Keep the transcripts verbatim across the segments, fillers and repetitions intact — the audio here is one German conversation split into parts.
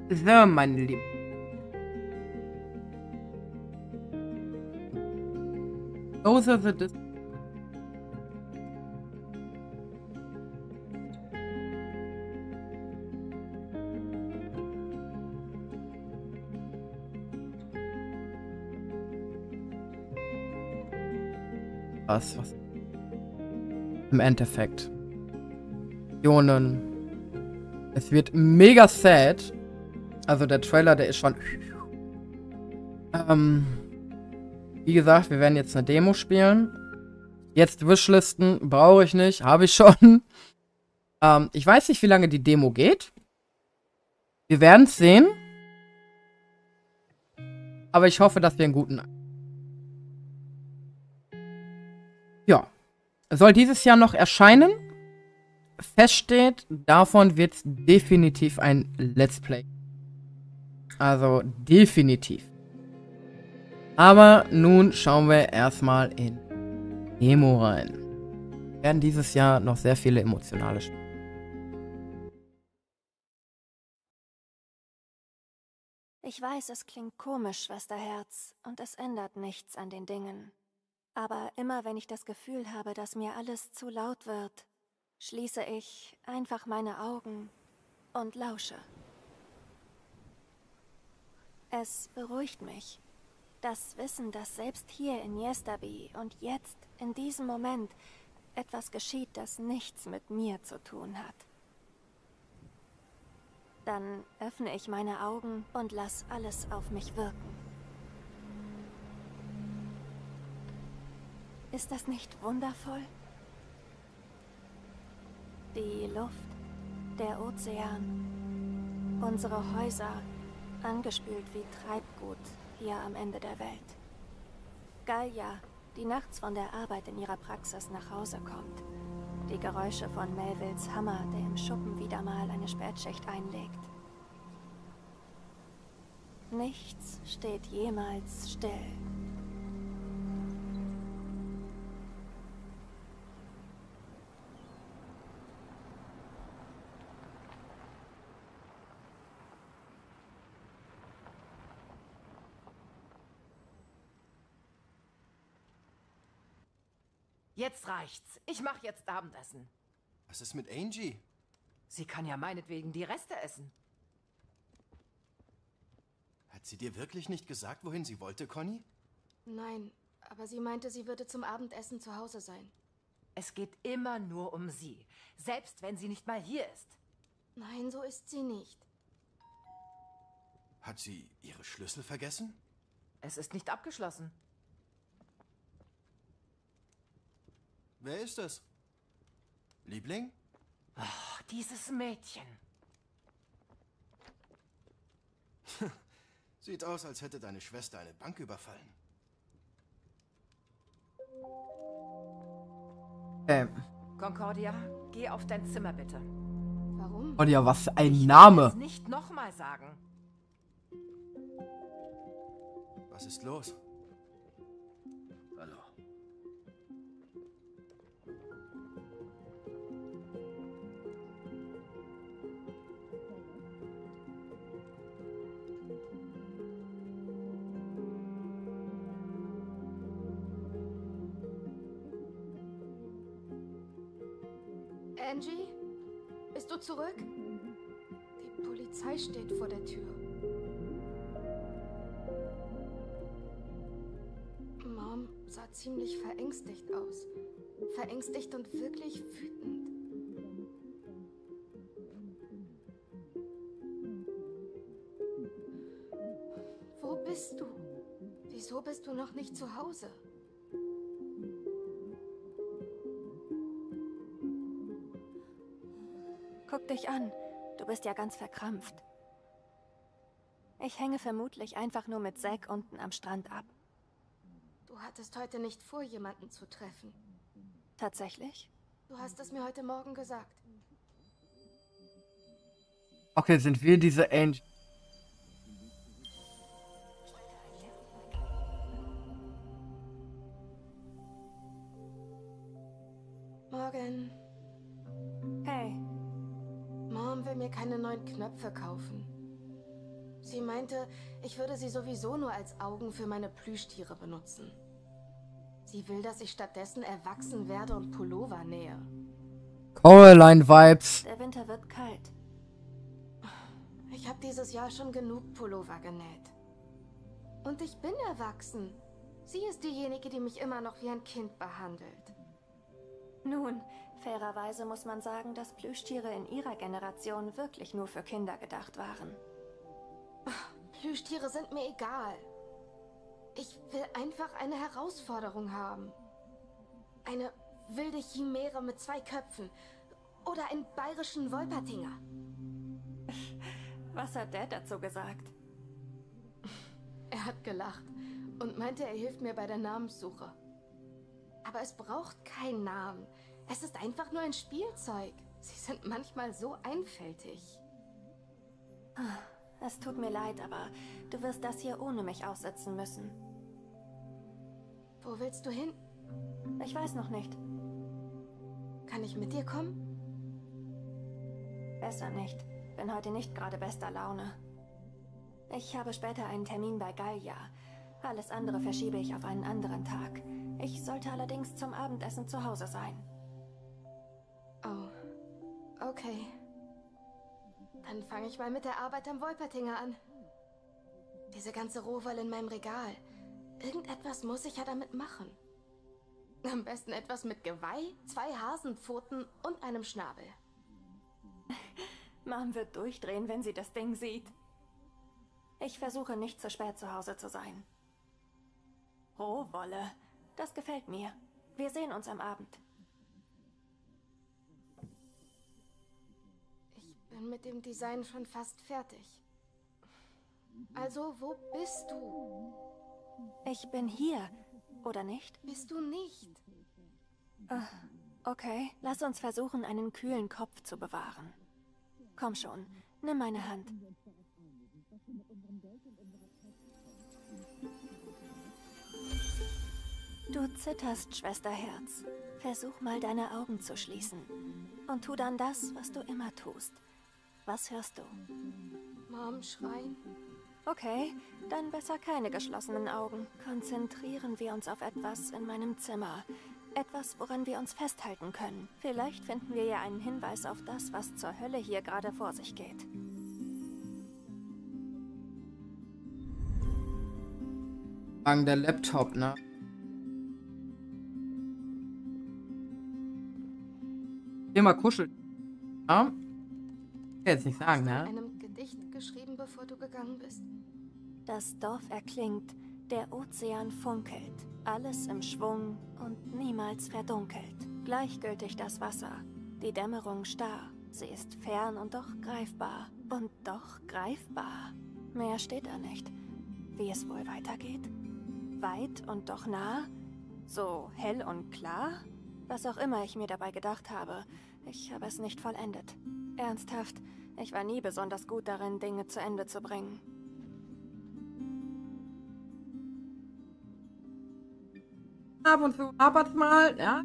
So, meine Lieben. Those are the dis- was, was? Im Endeffekt. Jonen. Es wird mega sad. Also der Trailer, der ist schon... Ähm... Wie gesagt, wir werden jetzt eine Demo spielen. Jetzt Wishlisten brauche ich nicht, habe ich schon. Ähm, ich weiß nicht, wie lange die Demo geht. Wir werden es sehen. Aber ich hoffe, dass wir einen guten... Ja. Soll dieses Jahr noch erscheinen. Feststeht, davon wird es definitiv ein Let's Play. Also definitiv. Aber nun schauen wir erstmal in Demo rein. Wir werden dieses Jahr noch sehr viele emotionale Spiele. Ich weiß, es klingt komisch, Schwesterherz, und es ändert nichts an den Dingen. Aber immer wenn ich das Gefühl habe, dass mir alles zu laut wird, schließe ich einfach meine Augen und lausche. Es beruhigt mich. Das Wissen, dass selbst hier in Yestaby und jetzt, in diesem Moment, etwas geschieht, das nichts mit mir zu tun hat. Dann öffne ich meine Augen und lass alles auf mich wirken. Ist das nicht wundervoll? Die Luft, der Ozean, unsere Häuser, angespült wie Treibgut hier am Ende der Welt. Gallia, die nachts von der Arbeit in ihrer Praxis nach Hause kommt. Die Geräusche von Melvilles Hammer, der im Schuppen wieder mal eine Spätschicht einlegt. Nichts steht jemals still. Jetzt reicht's. Ich mach jetzt Abendessen. Was ist mit Angie? Sie kann ja meinetwegen die Reste essen. Hat sie dir wirklich nicht gesagt, wohin sie wollte, Conny? Nein, aber sie meinte, sie würde zum Abendessen zu Hause sein. Es geht immer nur um sie. Selbst wenn sie nicht mal hier ist. Nein, so ist sie nicht. Hat sie ihre Schlüssel vergessen? Es ist nicht abgeschlossen. Wer ist es? Liebling? Oh, dieses Mädchen. Sieht aus, als hätte deine Schwester eine Bank überfallen. Ähm. Concordia, geh auf dein Zimmer bitte. Warum? Und ja, was ein Ich Name. will es nicht nochmal sagen. Was ist los? Hallo. Angie? Bist du zurück? Die Polizei steht vor der Tür. Mom sah ziemlich verängstigt aus. Verängstigt und wirklich wütend. Wo bist du? Wieso bist du noch nicht zu Hause? Guck dich an. Du bist ja ganz verkrampft. Ich hänge vermutlich einfach nur mit Zack unten am Strand ab. Du hattest heute nicht vor, jemanden zu treffen. Tatsächlich? Du hast es mir heute Morgen gesagt. Okay, sind wir diese Angel. Morgen. Hey, Mom will mir keine neuen Knöpfe kaufen. Sie meinte, ich würde sie sowieso nur als Augen für meine Plüschtiere benutzen. Sie will, dass ich stattdessen erwachsen werde und Pullover nähe. Coraline-Vibes. Der Winter wird kalt. Ich habe dieses Jahr schon genug Pullover genäht. Und ich bin erwachsen. Sie ist diejenige, die mich immer noch wie ein Kind behandelt. Nun, fairerweise muss man sagen, dass Plüschtiere in ihrer Generation wirklich nur für Kinder gedacht waren. Plüschtiere sind mir egal. Ich will einfach eine Herausforderung haben. Eine wilde Chimäre mit zwei Köpfen. Oder einen bayerischen Wolpertinger. Was hat Dad dazu gesagt? Er hat gelacht und meinte, er hilft mir bei der Namenssuche. Aber es braucht keinen Namen. Es ist einfach nur ein Spielzeug. Sie sind manchmal so einfältig. Es tut mir leid, aber du wirst das hier ohne mich aussitzen müssen. Wo willst du hin? Ich weiß noch nicht. Kann ich mit dir kommen? Besser nicht. Bin heute nicht gerade bester Laune. Ich habe später einen Termin bei Gallia. Alles andere verschiebe ich auf einen anderen Tag. Ich sollte allerdings zum Abendessen zu Hause sein. Oh, okay. Dann fange ich mal mit der Arbeit am Wolpertinger an. Diese ganze Rohwolle in meinem Regal. Irgendetwas muss ich ja damit machen. Am besten etwas mit Geweih, zwei Hasenpfoten und einem Schnabel. Mom wird durchdrehen, wenn sie das Ding sieht. Ich versuche nicht zu spät zu Hause zu sein. Rohwolle, das gefällt mir. Wir sehen uns am Abend. Ich bin mit dem Design schon fast fertig. Also, wo bist du? Ich bin hier, oder nicht? Bist du nicht? Okay, lass uns versuchen, einen kühlen Kopf zu bewahren. Komm schon, nimm meine Hand. Du zitterst, Schwesterherz. Versuch mal, deine Augen zu schließen. Und tu dann das, was du immer tust. Was hörst du? Mom schreien? Okay, dann besser keine geschlossenen Augen. Konzentrieren wir uns auf etwas in meinem Zimmer. Etwas, woran wir uns festhalten können. Vielleicht finden wir ja einen Hinweis auf das, was zur Hölle hier gerade vor sich geht. Wegen der Laptop, ne? Thema kuschelt. Ja? Ich will jetzt nicht sagen, Hast du ne? einem Gedicht geschrieben, bevor du gegangen bist? Das Dorf erklingt, der Ozean funkelt, alles im Schwung und niemals verdunkelt. Gleichgültig das Wasser, die Dämmerung starr, sie ist fern und doch greifbar, und doch greifbar. Mehr steht da nicht. Wie es wohl weitergeht? Weit und doch nah? So hell und klar? Was auch immer ich mir dabei gedacht habe, ich habe es nicht vollendet. Ernsthaft, ich war nie besonders gut darin, Dinge zu Ende zu bringen. Ab und zu hapert mal, ja?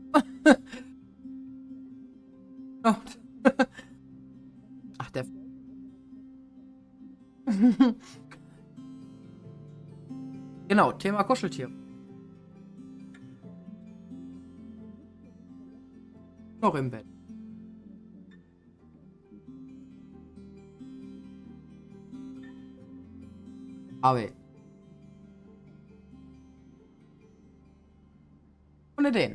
Gott. Ach, der... Genau, Thema Kuscheltier. Noch im Bett. Aber ohne den.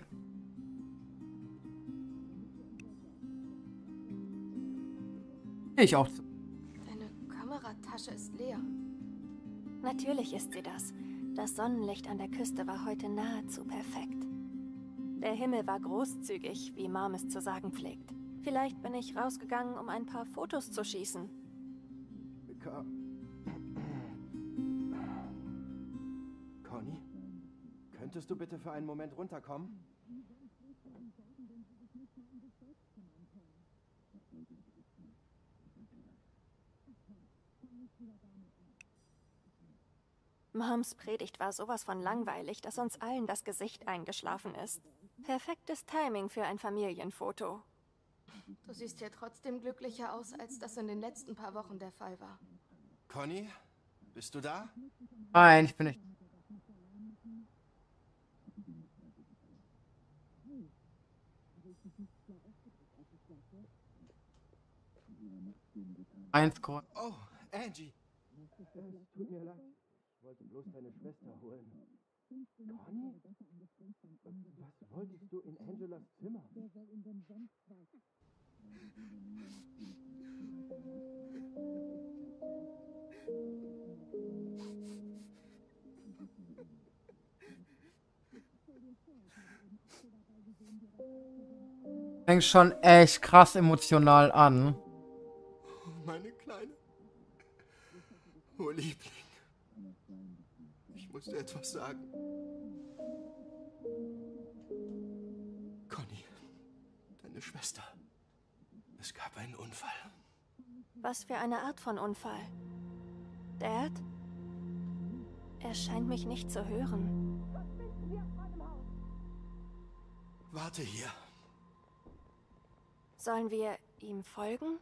Ich auch zu. Deine Kameratasche ist leer. Natürlich ist sie das. Das Sonnenlicht an der Küste war heute nahezu perfekt. Der Himmel war großzügig, wie Mom es zu sagen pflegt. Vielleicht bin ich rausgegangen, um ein paar Fotos zu schießen. Ko- Conny? Könntest du bitte für einen Moment runterkommen? Moms Predigt war sowas von langweilig, dass uns allen das Gesicht eingeschlafen ist. Perfektes Timing für ein Familienfoto. Du siehst ja trotzdem glücklicher aus, als das in den letzten paar Wochen der Fall war. Conny, bist du da? Nein, ich bin nicht. Eins Grund. Oh, Angie. Es tut mir leid. Ich wollte bloß deine Schwester holen. Conny? Was wolltest du in Angelas Zimmer? Fängt schon echt krass emotional an. Meine Kleine. Oh, Liebling. Ich muss dir etwas sagen. Conny, deine Schwester. Es gab einen Unfall. Was für eine Art von Unfall? Dad? Er scheint mich nicht zu hören. Warte hier. Sollen wir ihm folgen?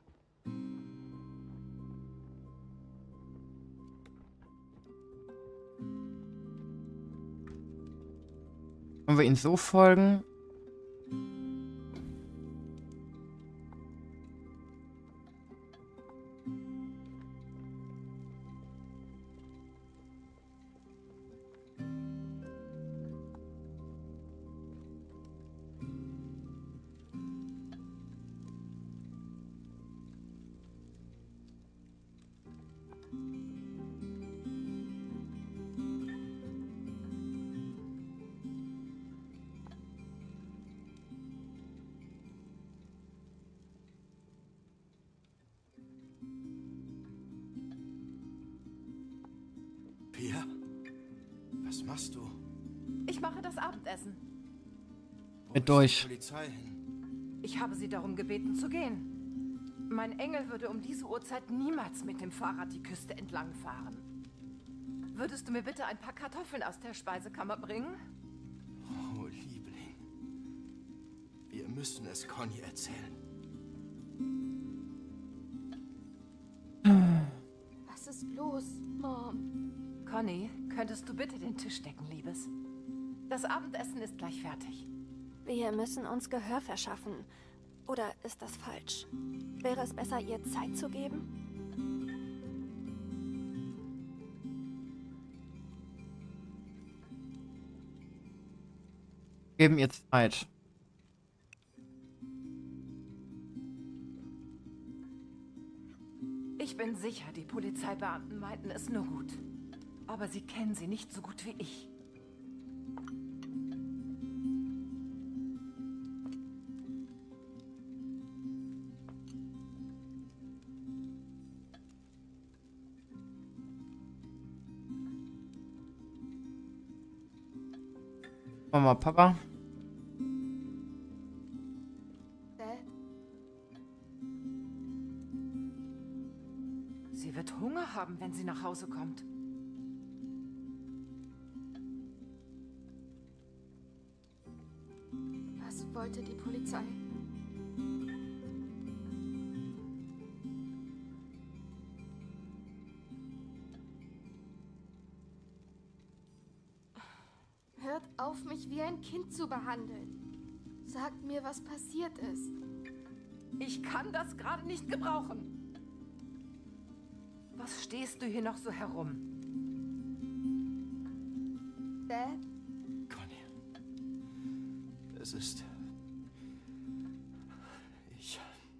Wollen wir ihn so folgen? Pia? Was machst du? Ich mache das Abendessen. Wo Mit ist durch. die Polizei hin? Ich habe sie darum gebeten zu gehen. Mein Engel würde um diese Uhrzeit niemals mit dem Fahrrad die Küste entlang fahren. Würdest du mir bitte ein paar Kartoffeln aus der Speisekammer bringen? Oh, Liebling. Wir müssen es Conny erzählen. Was ist los, Mom? Conny, könntest du bitte den Tisch decken, Liebes? Das Abendessen ist gleich fertig. Wir müssen uns Gehör verschaffen. Oder ist das falsch? Wäre es besser, ihr Zeit zu geben? Geben ihr Zeit. Ich bin sicher, die Polizeibeamten meinten es nur gut. Aber sie kennen sie nicht so gut wie ich. Mama, Papa. Dad? Sie wird Hunger haben, wenn sie nach Hause kommt. Was wollte die Polizei? Hört auf, mich wie ein Kind zu behandeln. Sagt mir, was passiert ist. Ich kann das gerade nicht gebrauchen. Was stehst du hier noch so herum? Dad? Conny. Es ist... Ich...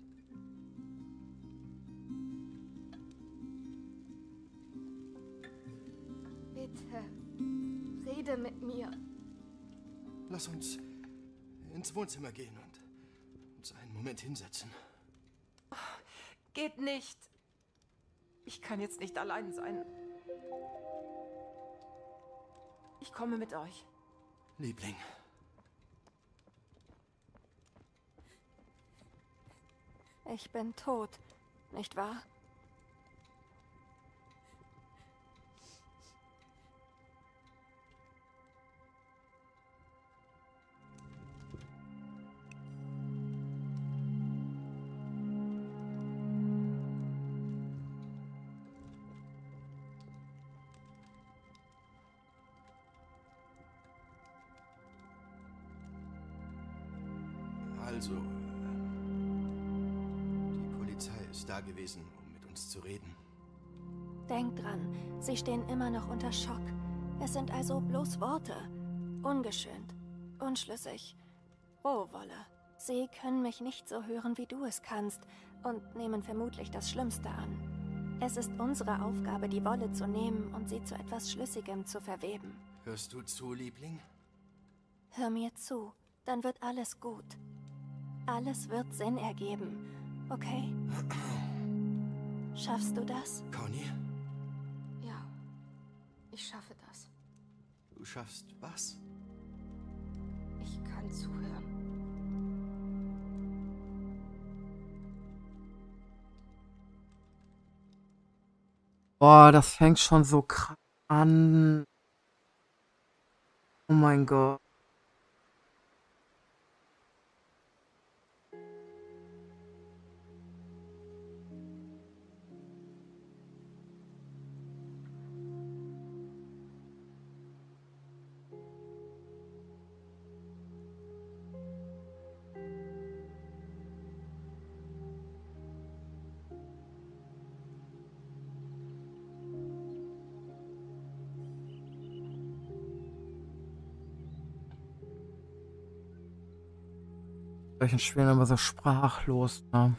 Bitte. Rede mit mir. Lass uns ins Wohnzimmer gehen und uns einen Moment hinsetzen. Geht nicht. Ich kann jetzt nicht allein sein. Ich komme mit euch. Liebling. Ich bin tot, nicht wahr? Also, äh, die Polizei ist da gewesen, um mit uns zu reden. Denk dran, sie stehen immer noch unter Schock. Es sind also bloß Worte. Ungeschönt, unschlüssig, Rohwolle. Sie können mich nicht so hören, wie du es kannst, und nehmen vermutlich das Schlimmste an. Es ist unsere Aufgabe, die Wolle zu nehmen und sie zu etwas Schlüssigem zu verweben. Hörst du zu, Liebling? Hör mir zu, dann wird alles gut. Alles wird Sinn ergeben, okay? Schaffst du das? Connie, Ja, ich schaffe das. du schaffst was? Ich kann zuhören. Boah, das fängt schon so krass an. Oh mein Gott. Solchen Spielen aber so sprachlos, ne?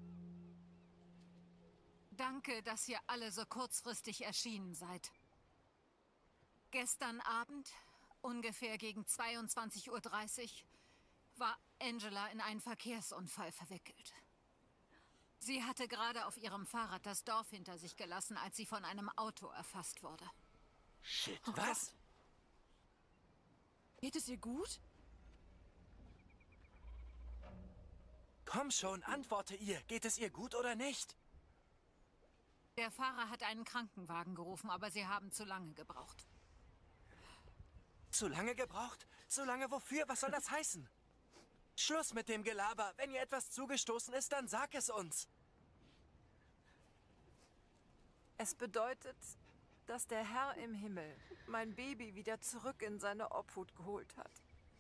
Danke, dass ihr alle so kurzfristig erschienen seid. Gestern Abend, ungefähr gegen zweiundzwanzig Uhr dreißig, war Angela in einen Verkehrsunfall verwickelt. Sie hatte gerade auf ihrem Fahrrad das Dorf hinter sich gelassen, als sie von einem Auto erfasst wurde. Shit, was? Geht es ihr gut? Komm schon, antworte ihr. Geht es ihr gut oder nicht? Der Fahrer hat einen Krankenwagen gerufen, aber sie haben zu lange gebraucht. Zu lange gebraucht? Zu lange wofür? Was soll das heißen? Schluss mit dem Gelaber. Wenn ihr etwas zugestoßen ist, dann sag es uns. Es bedeutet, dass der Herr im Himmel mein Baby wieder zurück in seine Obhut geholt hat.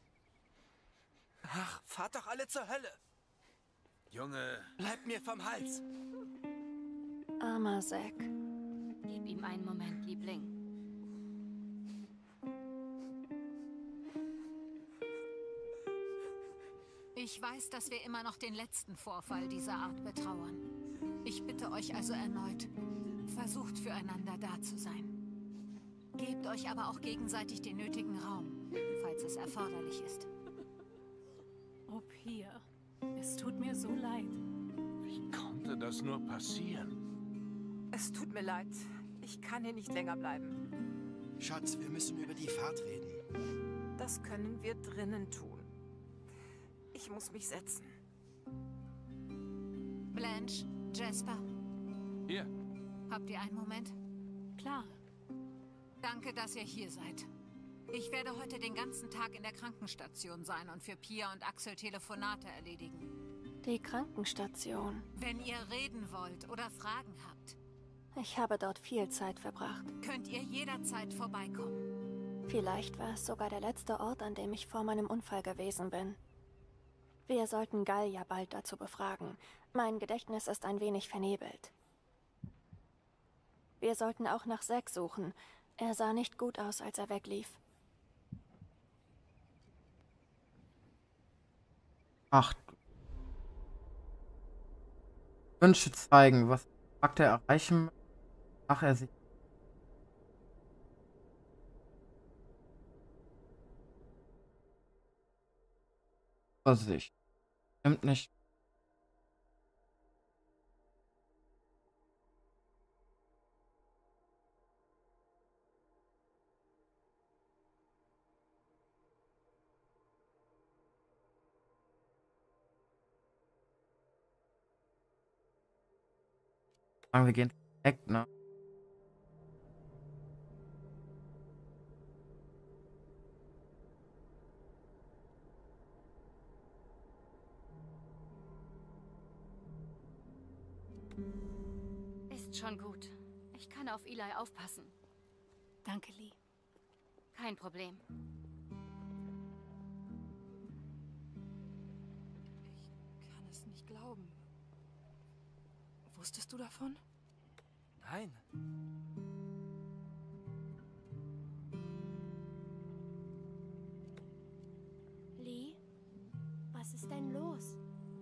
Ach, fahrt doch alle zur Hölle. Junge, Bleibt mir vom Hals. Armer Zack. Gib ihm einen Moment, Liebling. Ich weiß, dass wir immer noch den letzten Vorfall dieser Art betrauern. Ich bitte euch also erneut, versucht füreinander da zu sein. Gebt euch aber auch gegenseitig den nötigen Raum, falls es erforderlich ist. Oh, Pia, es tut mir so leid. Wie konnte das nur passieren? Es tut mir leid. Ich kann hier nicht länger bleiben. Schatz, wir müssen über die Fahrt reden. Das können wir drinnen tun. Ich muss mich setzen. Blanche, Jasper, Hier, habt ihr einen Moment? Klar. Danke, dass ihr hier seid. Ich werde heute den ganzen Tag in der Krankenstation sein und für Pia und Axel Telefonate erledigen. Die Krankenstation. Wenn ihr reden wollt oder Fragen habt, Ich habe dort viel Zeit verbracht. könnt ihr jederzeit vorbeikommen. Vielleicht war es sogar der letzte Ort, an dem ich vor meinem Unfall gewesen bin. Wir sollten Gall ja bald dazu befragen. Mein Gedächtnis ist ein wenig vernebelt. Wir sollten auch nach Zack suchen. Er sah nicht gut aus, als er weglief. Ach. Wünsche zeigen, was Charakter erreichen, ach er sich. Vorsicht. Stimmt nicht. Wir gehen direkt, ne? Ist schon gut. Ich kann auf Eli aufpassen. Danke, Lee. Kein Problem. Wusstest du davon? Nein. Lee, was ist denn los?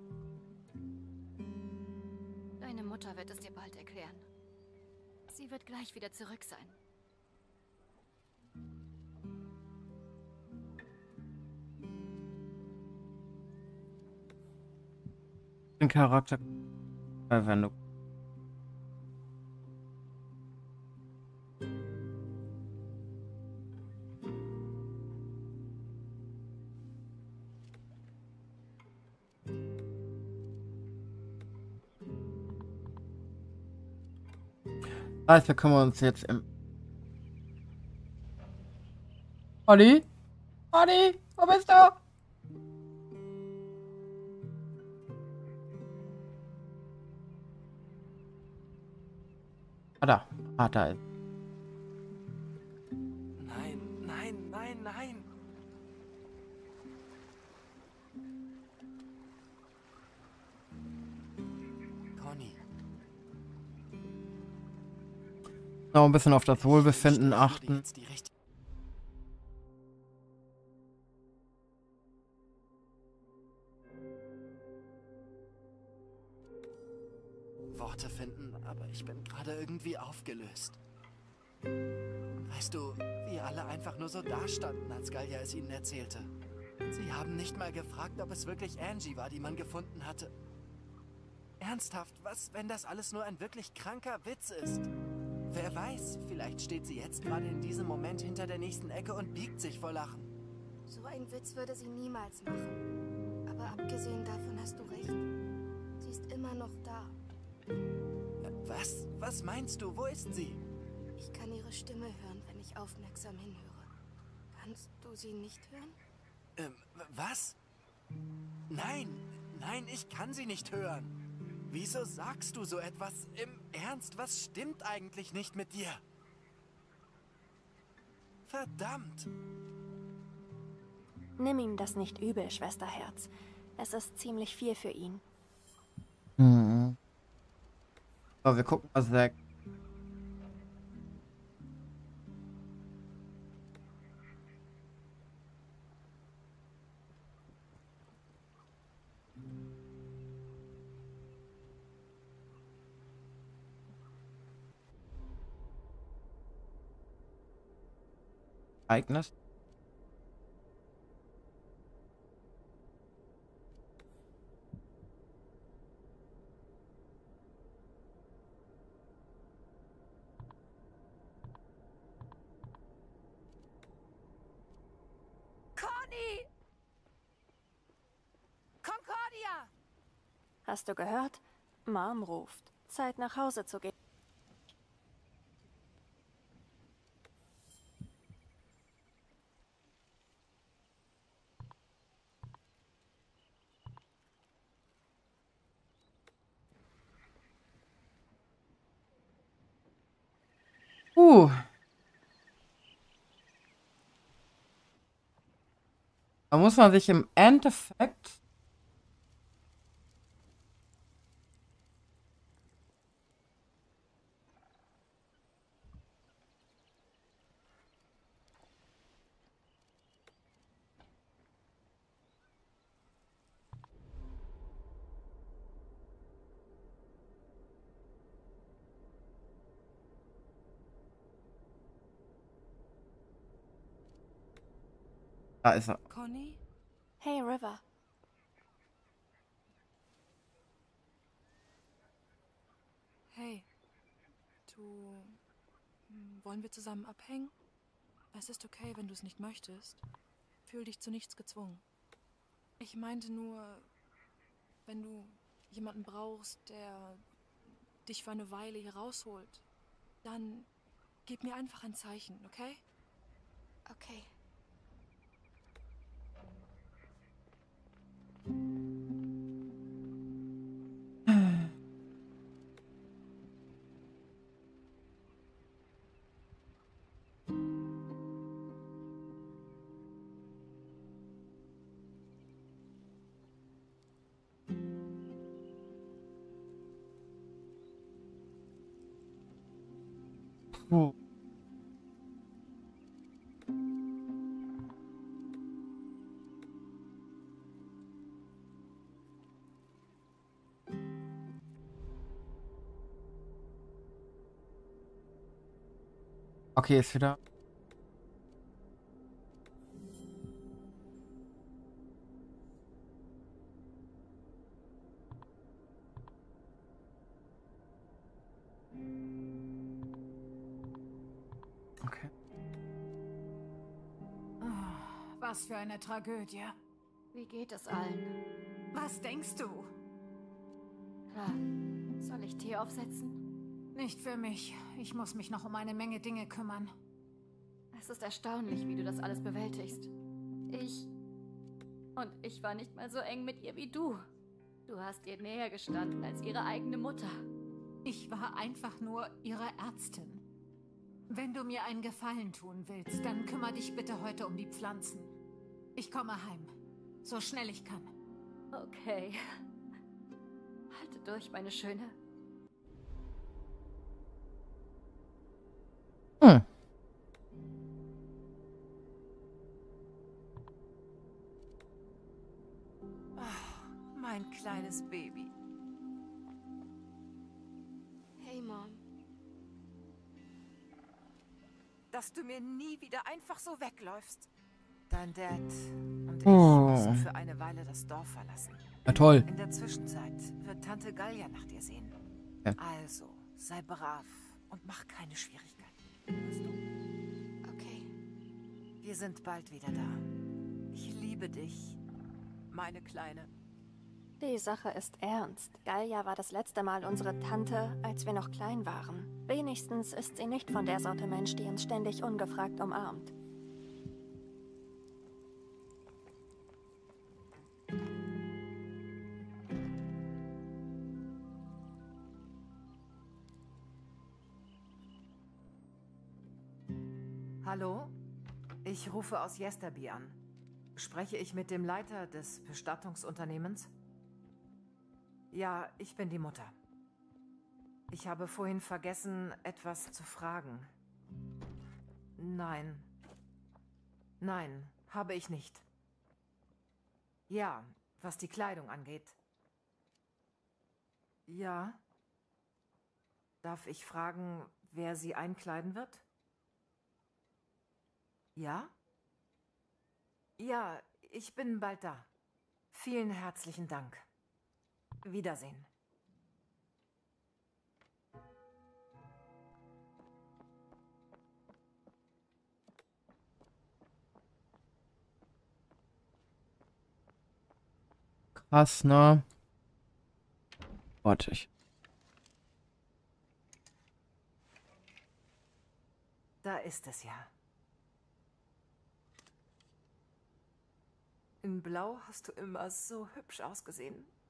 Deine Mutter wird es dir bald erklären. Sie wird gleich wieder zurück sein. Den Charakter. Wenn du. Also, wir kümmern uns jetzt im. Olli? Olli, wo bist du? Ah, da. Ah, da ist. Nein, nein, nein, nein. Conny. Noch ein bisschen auf das Wohlbefinden achten. Jetzt die richtige Worte finden, aber ich bin gerade irgendwie aufgelöst. Weißt du, wie alle einfach nur so dastanden, als Gallia es ihnen erzählte. Sie haben nicht mal gefragt, ob es wirklich Angie war, die man gefunden hatte. Ernsthaft, was, wenn das alles nur ein wirklich kranker Witz ist? Wer weiß, vielleicht steht sie jetzt gerade in diesem Moment hinter der nächsten Ecke und biegt sich vor Lachen. So einen Witz würde sie niemals machen. Aber abgesehen davon hast du recht. Sie ist immer noch da. Was? Was meinst du? Wo ist sie? Ich kann ihre Stimme hören, wenn ich aufmerksam hinhöre. Kannst du sie nicht hören? Ähm, was? Nein, nein, ich kann sie nicht hören. Wieso sagst du so etwas? Im Ernst, was stimmt eigentlich nicht mit dir? Verdammt! Nimm ihm das nicht übel, Schwesterherz. Es ist ziemlich viel für ihn. Mhm. So, wir gucken mal Zack. Ereignis. Conny! Concordia! Hast du gehört? Mom ruft. Zeit nach Hause zu gehen. Uh. Da muss man sich im Endeffekt da ist er. Conny? Hey, River. Hey. Du... Wollen wir zusammen abhängen? Es ist okay, wenn du es nicht möchtest. Fühl dich zu nichts gezwungen. Ich meinte nur, wenn du jemanden brauchst, der dich für eine Weile hier rausholt, dann gib mir einfach ein Zeichen, okay? Okay. Uh. Okay, ist wieder. Okay. Oh, was für eine Tragödie. Wie geht es allen? Was denkst du? Klar. Soll ich Tee aufsetzen? Nicht für mich. Ich muss mich noch um eine Menge Dinge kümmern. Es ist erstaunlich, wie du das alles bewältigst. Ich... Und ich war nicht mal so eng mit ihr wie du. Du hast ihr näher gestanden als ihre eigene Mutter. Ich war einfach nur ihre Ärztin. Wenn du mir einen Gefallen tun willst, dann kümmere dich bitte heute um die Pflanzen. Ich komme heim. So schnell ich kann. Okay. Halte durch, meine Schöne. Hm. Oh, mein kleines Baby. Hey, Mom. Dass du mir nie wieder einfach so wegläufst. Dein Dad und ich Oh. müssen für eine Weile das Dorf verlassen. Na toll. In der Zwischenzeit wird Tante Gallia nach dir sehen. Ja. Also, sei brav und mach keine Schwierigkeiten. Hörst du? Okay. Wir sind bald wieder da. Ich liebe dich, meine Kleine. Die Sache ist ernst. Gallia war das letzte Mal unsere Tante, als wir noch klein waren. Wenigstens ist sie nicht von der Sorte Mensch, die uns ständig ungefragt umarmt. Hallo? Ich rufe aus Yesterby an. Spreche ich mit dem Leiter des Bestattungsunternehmens? Ja, ich bin die Mutter. Ich habe vorhin vergessen, etwas zu fragen. Nein. Nein, habe ich nicht. Ja, was die Kleidung angeht. Ja. Darf ich fragen, wer sie einkleiden wird? Ja? Ja, ich bin bald da. Vielen herzlichen Dank. Wiedersehen. Krass, ne? Warte ich. Da ist es ja. In Blau hast du immer so hübsch ausgesehen.